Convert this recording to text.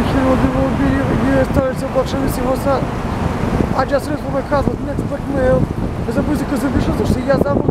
хирурги го убили, вие ставите облачени си воса. А аз средство ме казват, не, пък ме за музика завиша, защо и аз